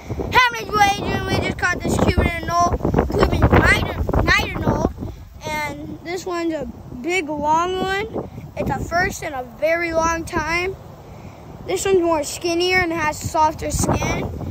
Hey, Adrian, we just caught this Cuban Anole, Cuban night Anole, and this one's a big, long one. It's a first in a very long time. This one's more skinnier and has softer skin.